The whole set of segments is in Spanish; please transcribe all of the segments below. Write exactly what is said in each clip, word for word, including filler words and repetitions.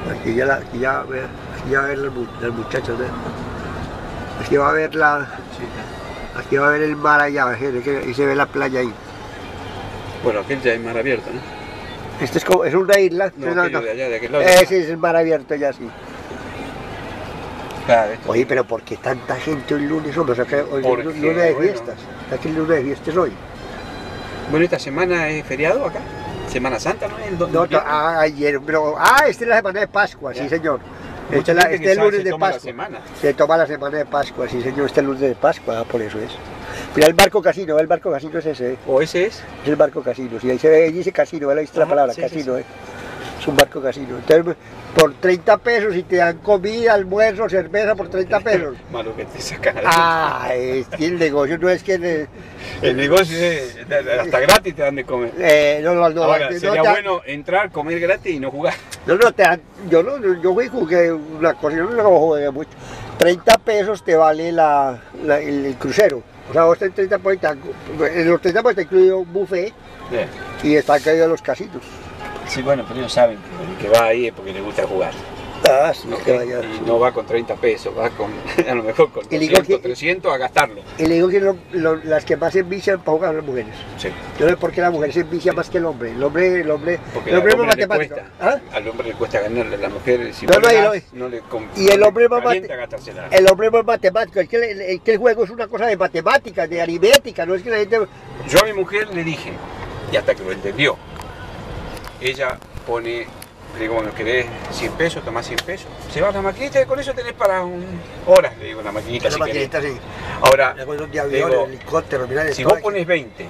Aquí ya, la, aquí ya, vea, aquí ya va a ver las, las muchachas, ¿ve? Aquí va a ver la... Aquí va a ver el mar allá, ¿ve? Y se ve la playa ahí. Bueno, aquel ya es mar abierto, ¿no? Este es, como, es una isla. No, no, aquello no. de allá, de aquel lado. Ese es el mar abierto ya, sí. Claro, esto Oye, sí. pero ¿por qué tanta gente hoy lunes, hombre? O sea, que hoy es Porque, lunes de bueno. fiestas. Aquí el lunes de fiestas hoy. Bueno, esta semana es feriado acá. Semana Santa, ¿no? El do- No, viernes. ah, ayer, pero... Ah, esta es la semana de Pascua, Ya. sí, señor. Mucha Este es, la, gente este que es el sabe, lunes se de toma la Pascua. semana. Se toma la semana de Pascua, sí, señor. Este es el lunes de Pascua, ah, por eso es. Mira el barco casino, el barco casino es ese, ¿eh? ¿O ese es? Es el barco casino, sí, ahí se ve, ahí dice casino, ¿vale? Ahí está la Ajá, palabra, sí, casino, sí, sí. ¿eh? Es un barco casino. Entonces, por treinta pesos y te dan comida, almuerzo, cerveza por treinta pesos. Malo que te sacan. Ah, es que el negocio no es que... eh, El negocio es hasta gratis te dan de comer. eh, no, no, no, Ahora, no, sería te- bueno entrar, comer gratis y no jugar. No, no, te dan- yo no, yo fui y jugué una cosa, yo no jugué mucho. treinta pesos te vale la, la- el, el crucero. O sea, vos tenés treinta pesos, te dan- en los treinta pesos te incluido un buffet y están caídos los casinos. Sí, bueno, pero ellos saben que el que va ahí es porque le gusta jugar. Ah, sí, ¿no? que vaya. Y no va con treinta pesos, va con a lo mejor con Y le digo doscientos, que- trescientos a gastarlo. Y le digo que lo- lo- las que más se envician para jugar son las mujeres. Sí. Yo no sé por qué la mujer se envicia más que el hombre. El hombre, el hombre, Porque el al hombre es más hombre le matemático. cuesta, ¿Ah? al hombre le cuesta ganarle, a la mujer si No, vos no, le y das, lo- no le com- y el no hombre le más calienta mate- gastársela. El hombre es más matemático. Es que, el, el- que el juego es una cosa de matemáticas, de aritmética. No es que la gente... Yo a mi mujer le dije, y hasta que lo entendió, ella pone, le digo, bueno, ¿querés cien pesos? Tomás cien pesos. Se va a la maquinita y con eso tenés para un... horas, le digo, la maquinita La si querés. maquinita, sí. Ahora, Ya con los de le aviones, digo, helicópteros, mirá, de si todo vos aquí. pones veinte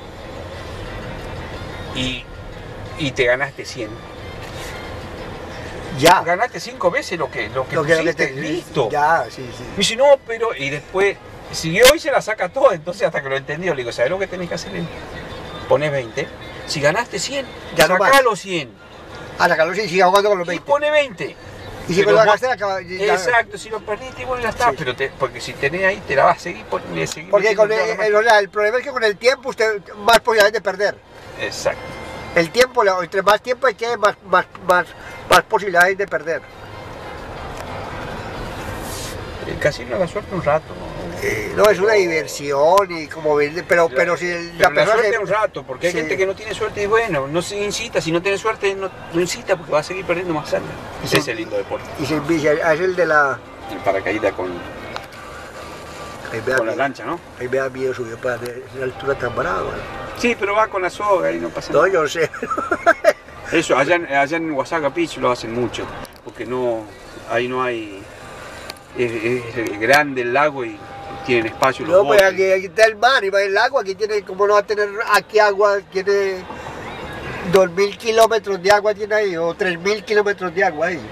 y, y te ganaste cien, Ya. ganaste cinco veces lo que, lo que Lo que- lo que pusiste, te- listo. Ya, sí, sí. Me dice, no, pero... Y después siguió y se la saca todo. Entonces hasta que lo entendió, le digo, ¿sabes lo que tenés que hacer? Pones veinte. Si ganaste cien, Ya no sacá más. los cien. A sacarlo y siga jugando con los Y veinte. pone veinte. Y si Pero con la vos- gasté, acaba... ya- Exacto, si lo perdiste, bueno, ya está. Sí. Pero te- porque si tenés ahí, te la vas a seguir poniendo. seguir Porque metiendo con toda el, la el- máquina. o sea, el problema es que con el tiempo usted más posibilidades de perder. Exacto. El tiempo, le- entre más tiempo hay que más, más, más, más posibilidades de perder. El casino da suerte un rato. ¿no? Eh, no, es una diversión y como ver, pero, pero si el- Pero la la persona suerte se- un rato, porque hay Sí. gente que no tiene suerte y bueno, no se incita. Si no tiene suerte, no, no incita porque va a seguir perdiendo más sangre. Y Ese se- es el lindo deporte. y se envicia, ah, es el de la... El paracaídas con, Ahí me da con la miedo, lancha, ¿no? ahí me da miedo subir para esa altura tan brava. Sí, pero va con la soga y no pasa No, nada. yo sé. Eso, allá, en- allá en Oaxaca Beach lo hacen mucho, porque no, ahí no hay, es, es grande el lago y tienen espacio los No, pues botes. aquí, aquí está el mar y va el agua, aquí tiene, como no va a tener aquí agua, tiene dos mil kilómetros de agua tiene ahí, o tres mil kilómetros de agua ahí.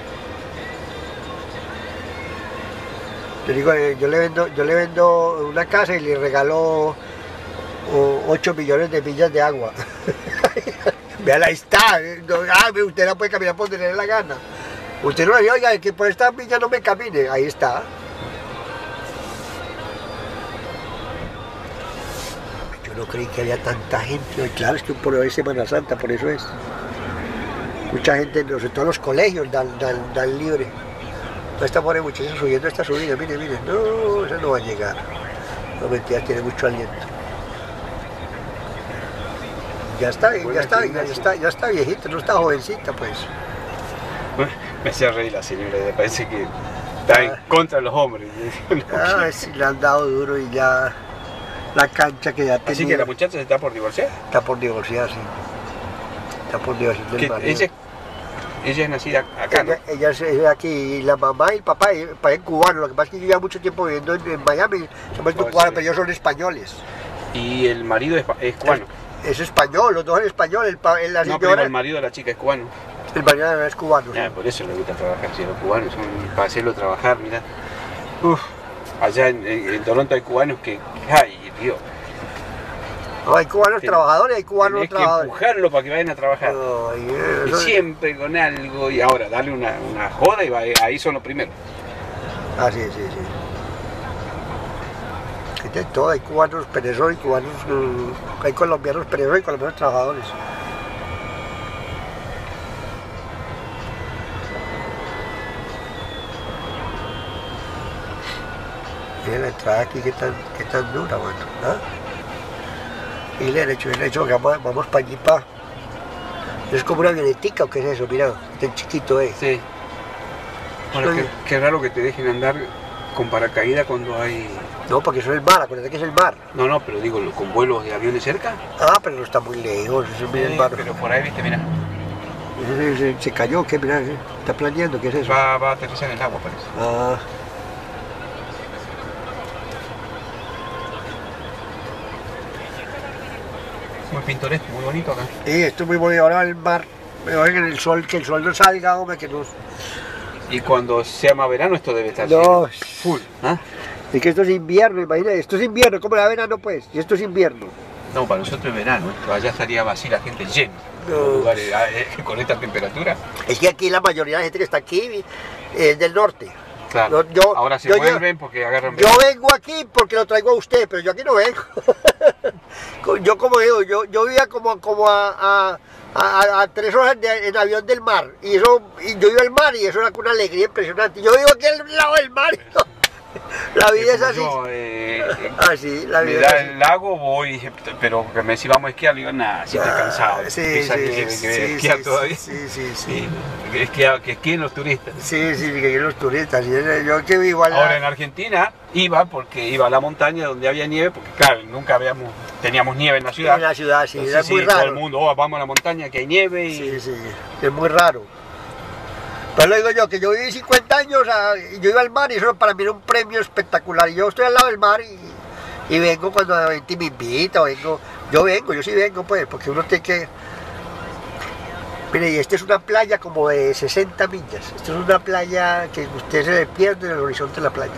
Yo digo, eh, yo le vendo, yo le vendo una casa y le regalo ocho millones de millas de agua. Vean, ahí está. eh, no, ah, usted la puede caminar por donde le dé la gana. Usted no le dice, oiga, que por esta villa no me camine. Ahí está. Yo no creí que había tanta gente. Y claro, es que por hoy es Semana Santa, por eso es. Mucha gente, sobre todo los colegios, dan, dan, dan libre. No está pobre muchacha subiendo esta subida, mire, mire. No, esa no va a llegar. No, mentira, tiene mucho aliento. Ya está, ya está, ya está, ya está viejita, no está jovencita, pues. Me hacía reír la señora, me parece que está en Ah. contra de los hombres. Ah, sí, le han dado duro y ya la cancha que ya tenía. Así que la muchacha se está por divorciar. Está por divorciarse. Está por divorciarse del Que marido. ella, ella es nacida acá, ¿no? Ella, ella es, es aquí, y la mamá y el papá, el papá es cubano. Lo que pasa es que yo llevo mucho tiempo viviendo en, en Miami, se vuelto Oh, cubano, sí. pero ellos son españoles. Y el marido es, es cubano. Es español, los dos son españoles. El, pa- la No, pero señora, el marido de la chica es cubano. el marido es cubano. sí. Ah, por eso le gusta trabajar, si los cubanos son para hacerlo trabajar, mira. Uf, allá en, en- en Toronto hay cubanos que, ay Dios, No, hay cubanos Ten- trabajadores, hay cubanos tenés que trabajadores. empujarlo para que vayan a trabajar. Ay, Y eso- siempre con algo, y ahora dale una, una joda y va- ahí son los primeros. Ah, sí, sí, sí. Que de todo, hay cubanos perezosos y cubanos, mm, hay colombianos perezosos y colombianos trabajadores. Tiene la entrada aquí que tan, que tan dura, bueno. ¿Ah? Y le han hecho, le han hecho que vamos, vamos para allí, pa. ¿Es como una avionetica o qué es eso? Mira, tan chiquito, ¿eh? Sí. Ahora, qué, qué raro que te dejen andar con paracaídas cuando hay... No, porque eso es el mar, acuérdate que es el mar. No, no, pero digo, con vuelos de aviones cerca. Ah, pero no está muy lejos, eso es el Sí, mar. pero por ahí, viste, mira. Se, se, se cayó, ¿qué? Mira, está planeando, ¿qué es eso? Va, va a aterrizar en el agua, parece. Ah. Muy pintoresco, muy bonito acá. Sí, esto es muy bonito, ahora el mar. Pero en el sol, que el sol no salga, hombre, que no... Y cuando sea más verano esto debe estar No, lleno. Full. ¿Ah? es que esto es invierno, imagínate, esto es invierno, ¿cómo era verano pues? Y esto es invierno. No, para nosotros es verano, esto allá estaría vacía la gente llena. No. Los lugares ah, eh, con esta temperatura. Es que aquí la mayoría de la gente que está aquí es del norte. Claro. No, yo- Ahora se yo- vuelven porque agarran Yo verano. vengo aquí porque lo traigo a usted, pero yo aquí no vengo. Yo como digo, yo, yo vivía como, como a, a, a- a tres horas de- en avión del mar. Y eso, y yo iba al mar y eso era con una alegría impresionante. Yo vivo aquí al lado del mar. La vida es así. Yo, eh, Así, la me vida da es así. el lago, voy, pero que me decís vamos a esquiar, digo, nada, si estoy Ah, cansado. sí, Esa sí, nieve sí, que sí, esquiar sí, todavía. sí, sí, sí. Sí, que esquía- que esquíen los turistas. Sí, sí, que los turistas. y eso, Yo que vivo al Ahora en Argentina iba porque iba a la montaña donde había nieve, porque claro, nunca habíamos, teníamos nieve en la ciudad. en la ciudad, sí, Entonces, es muy sí, todo el raro. mundo, oh, vamos a la montaña que hay nieve y... Sí, sí, es muy raro. Pero lo digo yo, que yo viví cincuenta años, ah, y yo iba al mar y eso para mí era un premio espectacular. Y yo estoy al lado del mar y, y vengo cuando la gente me invita, o vengo, yo vengo, yo sí vengo pues, porque uno tiene que... Mire, y esta es una playa como de sesenta millas. Esta es una playa que usted se le pierde en el horizonte de la playa.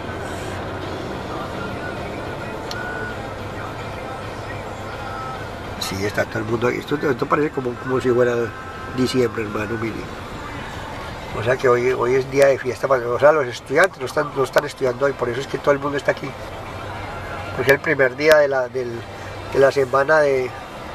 Sí, está todo el mundo ahí. Esto, esto parece como, como si fuera diciembre, hermano, mire. O sea que hoy, hoy es día de fiesta, o sea, los estudiantes no están, no están estudiando hoy, por eso es que todo el mundo está aquí. Porque es el primer día de la, del- de la semana de...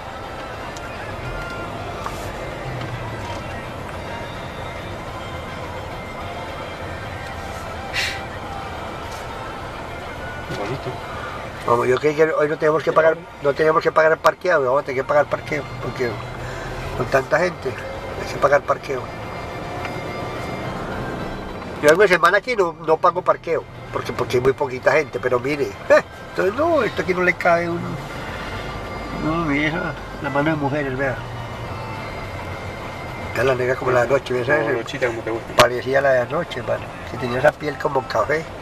Bonito. Vamos, yo creo que hoy no tenemos que pagar, no tenemos que pagar el parqueo, vamos a tener que pagar parqueo, porque con tanta gente hay que pagar parqueo. Yo en mi semana aquí no, no pago parqueo, porque, porque hay muy poquita gente, pero mire, eh, entonces no, esto aquí no le cabe un... No, mire esa, la mano de mujeres, vea. Ya la negra como la de anoche, ¿ves? No, brochita como te gusta. Parecía la de anoche, mano, que tenía esa piel como café.